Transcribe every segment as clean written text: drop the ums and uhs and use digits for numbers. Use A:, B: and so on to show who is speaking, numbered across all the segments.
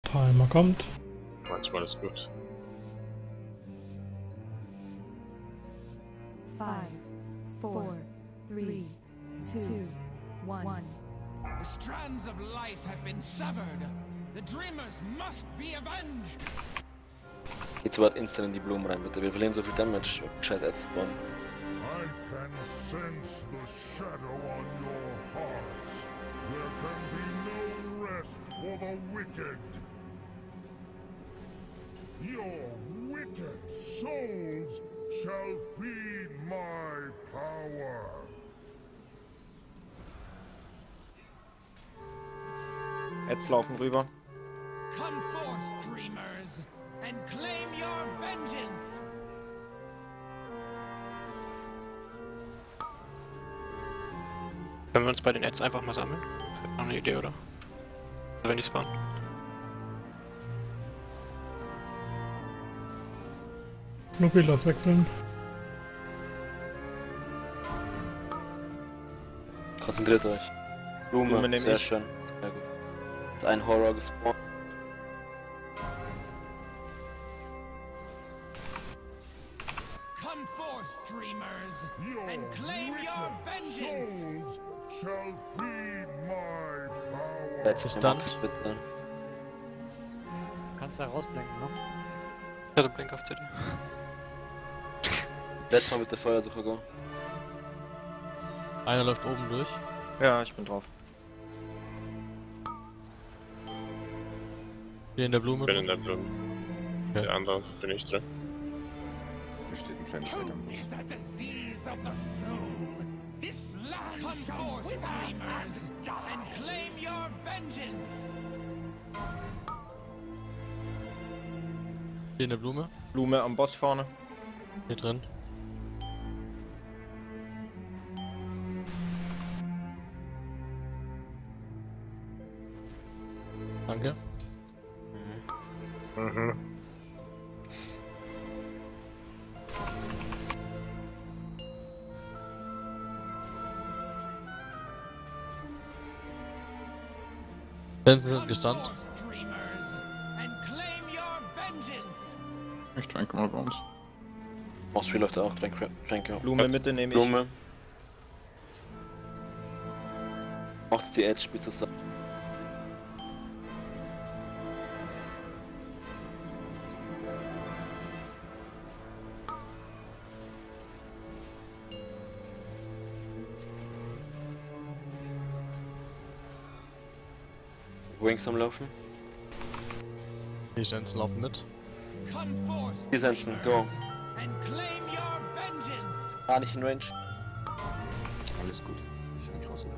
A: Timer kommt.
B: Manchmal ist gut.
C: 5, 4, 3, 2, 1.
D: The strands of life have been severed. The dreamers must be avenged.
E: Jetzt wart instant in die Blumen rein, bitte. Wir verlieren so viel Damage. Scheiß Ads spawnen.
F: I can sense the shadow on your hearts. There can be no rest for the wicked. Your wicked souls shall feed my power.
G: Jetzt laufen rüber.
D: Come forth, dreamers, and claim your vengeance.
B: Können wir uns bei den Ads einfach mal sammeln? Noch eine Idee, oder? Wenn die spawnen.
A: Snoopy, lass wechseln.
E: Konzentriert euch.
G: Blume nehm
E: sehr
G: ich.
E: schön. Sehr gut. Ist ein Horror gespawnt.
D: Come forth, dreamers,
F: Your
D: and claim your
F: wicked
D: vengeance.
F: souls shall feed my power.
E: Let's
H: Distanz.
E: bitte.
H: Kannst da rausblenken, ne?
B: Ich hatte Blink auf CD.
E: Letztes Mal mit der Feuersuche go.
H: Einer läuft oben durch.
G: Ja, ich bin drauf.
H: Hier in der Blume.
B: Ich bin in der Blume.
H: Okay.
B: Der andere bin ich drin.
I: Da steht ein kleines
D: Who
I: Lächeln.
D: is a disease of the soul? This land come forth, dreamers, and claim your vengeance.
H: Hier in der Blume.
G: Blume am Boss vorne.
H: Hier drin. Danke.
B: Mhm.
H: Sensen sind
D: Come
H: gestunt.
D: forth, dreamers, and claim your vengeance.
I: Ich tränke mal bei uns.
E: Austria läuft auch. Tränke.
G: Blume Mitte nehme ich.
E: Blume. Macht's die Edge, spielt zusammen. Wings am Laufen.
H: Die Sensen laufen mit.
D: Come forth,
E: Die Sensen, go.
D: and claim your vengeance.
E: Nicht in Range.
I: Alles gut. Ich bin draußen.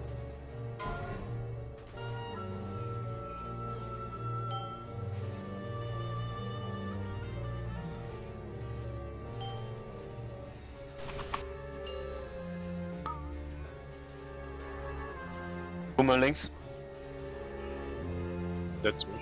E: Blume links.
B: Setz mich.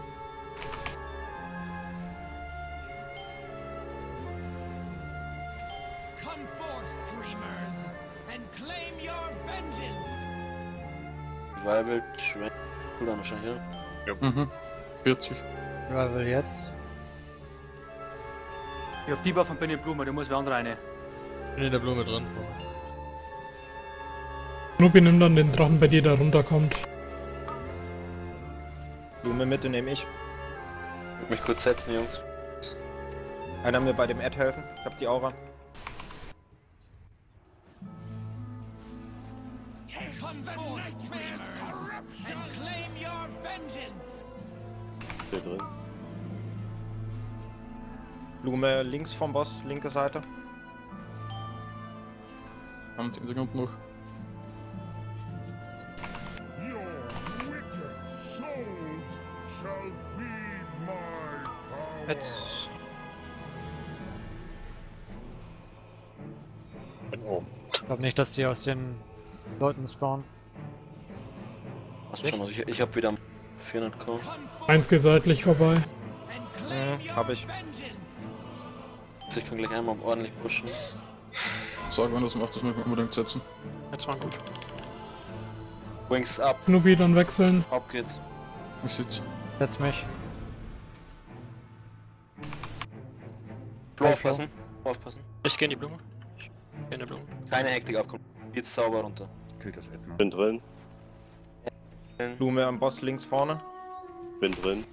D: Come forth, dreamers, and claim your vengeance.
E: Rival, Shrek. Cooldown wahrscheinlich, ja?
I: Mhm. 40.
H: Rival jetzt.
J: Ich hab die Buff von Benny Blume, da muss wer andere rein.
H: Bin in der Blume drin.
A: Snoopy nimmt dann den Drachen bei dir, der runterkommt.
G: Blume Mitte nehme ich.
E: Ich will mich kurz setzen, Jungs.
G: Einer mir bei dem Ad helfen. Ich hab die Aura.
D: Come forth, dreamers, and claim your vengeance.
E: Hier drin.
G: Blume links vom Boss, linke Seite.
I: Haben 10 Sekunden noch.
F: Your wicked souls shall feed my power.
G: Jetzt.
B: Bin oben.
H: Ich glaube nicht, dass die aus den Leuten spawnen.
E: Hast du schon, also ich hab wieder 400k.
D: Come forth,
A: Eins geht seitlich vorbei.
D: and claim your
G: hab ich.
D: vengeance.
E: Ich kann gleich einmal ordentlich pushen.
I: Sag, wenn du das machst, das muss ich unbedingt setzen.
B: Jetzt war gut.
E: Wings up.
A: Snoopy dann wechseln.
E: Auf geht's.
I: Ich sitze.
H: Setz mich.
E: Flo aufpassen. Aufpassen.
B: Ich geh in die Blume. Ich geh in die Blume.
E: Keine Hektik aufkommen. Jetzt sauber runter.
K: Killt das Edna.
L: Bin drin.
G: Blume am Boss links vorne.
L: Bin drin.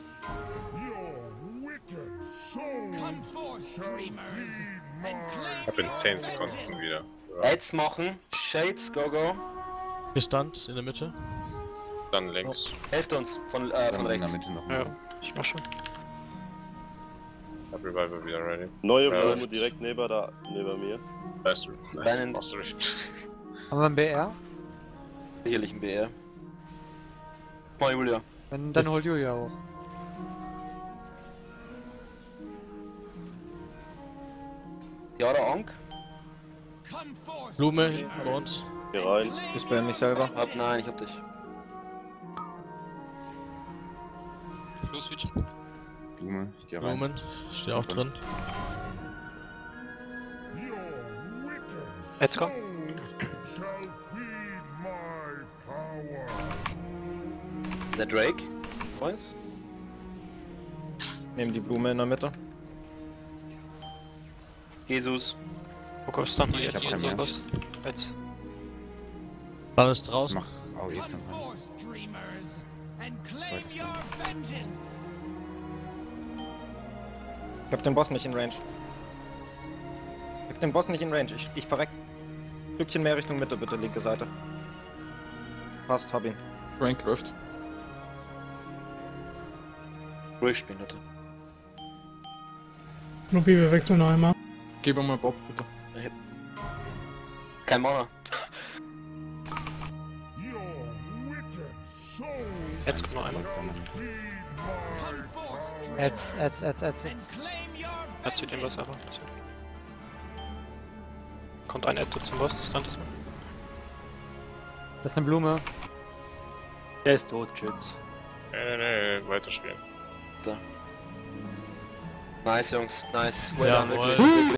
F: Your wicked soul
D: Come forth, dreamers, and claim
M: Hab in
D: your
M: 10 Sekunden
D: vengeance.
M: wieder.
E: Lights machen. Shades, go go.
H: Gestunt in der Mitte.
M: Dann links.
E: Helft uns von
K: Dann in
E: rechts.
K: der Mitte noch
B: Ja, ich mach schon.
M: Hab Revival wieder ready.
L: Neue
M: Ja.
L: Blume direkt neben mir.
M: Weißt du, nice.
E: Deinen-
M: Machst du richtig.
H: Haben wir einen BR?
E: Sicherlich ein BR. Mal Julia.
H: Wenn, dann holt Julia hoch.
E: Tiara Ank.
D: Come forth,
H: Blume
D: dreamers,
H: hinten bei uns.
L: Geh rein.
D: and claim
G: Ich bin mich selber.
E: Nein, ich hab dich.
K: Blume, ich geh rein.
H: Blumen. Ich stehe auch drin.
F: Your wicked
B: Let's go.
F: souls shall feed my power.
E: Der Drake. Boys.
G: Nehmen die Blume in der Mitte.
E: Jesus.
B: Fokus dann
K: Ich hab keinen mehr.
B: Jetzt.
H: Dann ist draußen.
K: Mach AOEs dann
D: come
K: rein.
D: forth, dreamers, and claim
K: Zweites
D: your vengeance.
G: Ich hab den Boss nicht in Range. Ich hab den Boss nicht in Range. Ich verreck. Ein Stückchen mehr Richtung Mitte, bitte, linke Seite. Passt, hab ihn.
I: Rank läuft.
E: Ruhig spielen, bitte.
A: Snoopy, wir wechseln noch einmal.
I: Gib mal Bob, bitte.
E: Kein Mana.
F: Your wicked soul
B: Jetzt kommt noch einmal.
F: feed
D: Come
F: my
D: forth,
F: power.
H: Jetzt.
D: and claim your
B: Er zieht den Boss aber. Kommt ein Edge zum Boss, stand das mal.
H: Das ist eine Blume.
J: Der ist tot, Schütz.
M: Nee, weiterspielen.
E: Nice, Jungs. Nice.
H: Ja,
E: done, wirklich.